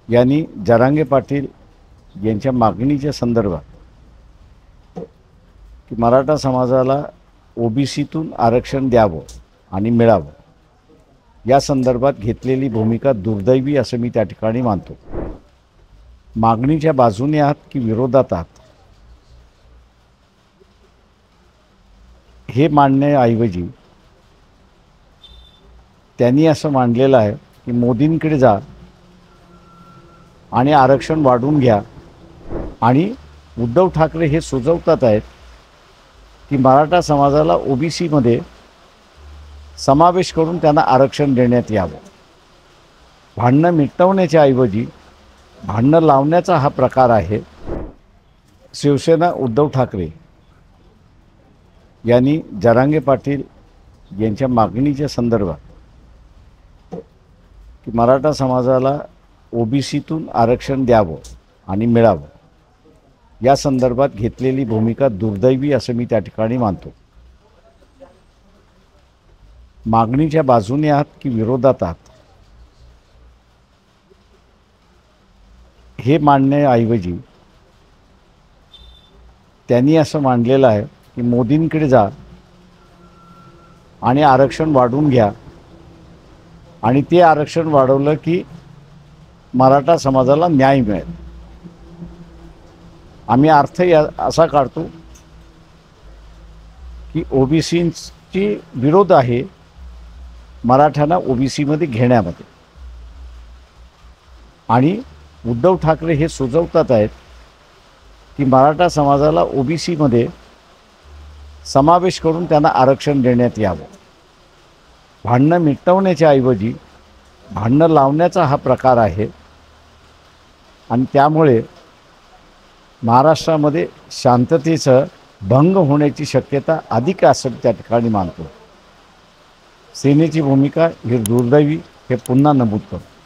यांनी जरांगे पाटील यांच्या मागणीच्या संदर्भात की मराठा समाजाला ओबीसीतून आरक्षण द्यावं आणि मिळावं या संदर्भात घेतलेली भूमिका दुर्दैवी असं मी त्या ठिकाणी मानतो। मागणीच्या बाजूने आहात की विरोधात आहात हे मांडण्याऐवजी त्यांनी असं मांडलेलं आहे की मोदींकडे जा आणि आरक्षण वाढवून घ्या। आणि उद्धव ठाकरे हे सुचवतात आहेत की मराठा समाजाला ओबीसीमध्ये समावेश करून त्यांना आरक्षण देण्यात यावं। भांडणं मिटवण्याच्या ऐवजी भांडणं लावण्याचा हा प्रकार आहे। शिवसेना उद्धव ठाकरे यांनी जरांगे पाटील यांच्या मागणीच्या संदर्भात की मराठा समाजाला ओबीसीतून आरक्षण द्यावं आणि मिळावं या संदर्भात घेतलेली भूमिका दुर्दैवी असं मी त्या ठिकाणी मानतो। मागणीच्या बाजूने आहात की विरोधात आहात हे मांडण्याऐवजी त्यांनी असं मांडलेलं आहे की मोदींकडे जा आणि आरक्षण वाढवून घ्या। आणि ते आरक्षण वाढवलं की मराठा समाजाला न्याय मिळेल। आम्ही अर्थ असा काढतो की ओबीसींची विरोध आहे मराठ्यांना ओबीसीमध्ये घेण्यामध्ये। आणि उद्धव ठाकरे हे सुचवतात आहेत की मराठा समाजाला ओबीसीमध्ये समावेश करून त्यांना आरक्षण देण्यात यावं। भांडणं मिटवण्याच्या ऐवजी भांडणं लावण्याचा हा प्रकार आहे। आणि त्यामुळे महाराष्ट्रामध्ये शांततेचं भंग होण्याची शक्यता अधिक असं त्या ठिकाणी मानतो। सेनेची भूमिका ही दुर्दैवी हे पुन्हा नमूद करतो।